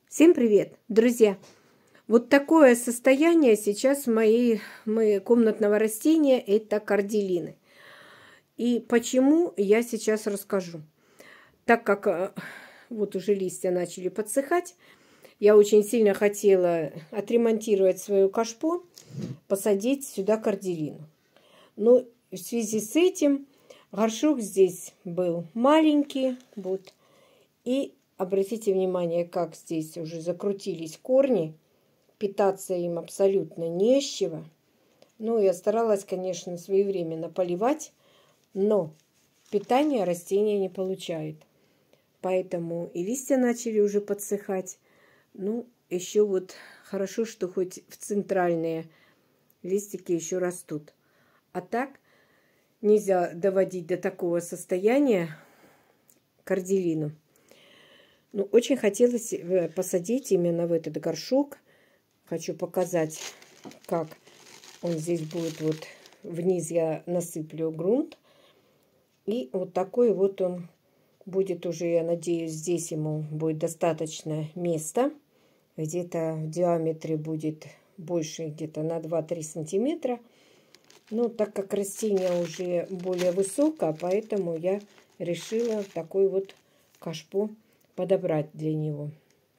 Всем привет, друзья! Вот такое состояние сейчас моей комнатного растения – это кордилины. И почему, я сейчас расскажу. Так как вот уже листья начали подсыхать, я очень сильно хотела отремонтировать свою кашпо, посадить сюда кордилину. Но в связи с этим горшок здесь был маленький, вот, и обратите внимание, как здесь уже закрутились корни. Питаться им абсолютно не с чего. Ну, я старалась, конечно, своевременно поливать, но питание растения не получает. Поэтому и листья начали уже подсыхать. Ну, еще вот хорошо, что хоть в центральные листики еще растут. А так нельзя доводить до такого состояния кордилину. Ну, очень хотелось посадить именно в этот горшок. Хочу показать, как он здесь будет. Вот вниз я насыплю грунт. И вот такой вот он будет уже, я надеюсь, здесь ему будет достаточно места. Где-то в диаметре будет больше, где-то на 2-3 сантиметра. Но так как растение уже более высокое, поэтому я решила такой вот кашпо подобрать для него.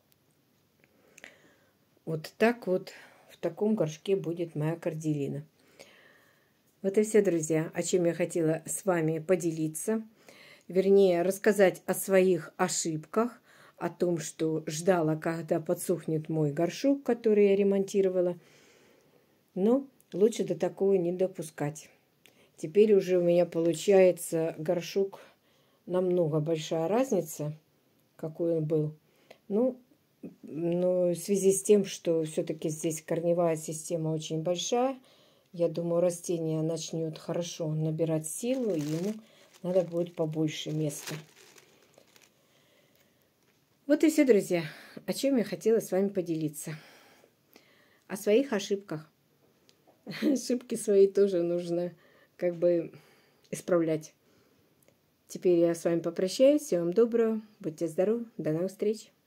Вот так вот в таком горшке будет моя кордилина. Вот и все, друзья, о чем я хотела с вами поделиться. Вернее, рассказать о своих ошибках, о том, что ждала, когда подсохнет мой горшок, который я ремонтировала. Но лучше до такого не допускать. Теперь уже у меня получается горшок намного большая разница, какой он был. Но в связи с тем, что все-таки здесь корневая система очень большая, я думаю, растение начнет хорошо набирать силу, и ему надо будет побольше места. Вот и все, друзья, о чем я хотела с вами поделиться. О своих ошибках. Ошибки свои тоже нужно как бы исправлять. Теперь я с вами попрощаюсь. Всего вам доброго. Будьте здоровы. До новых встреч.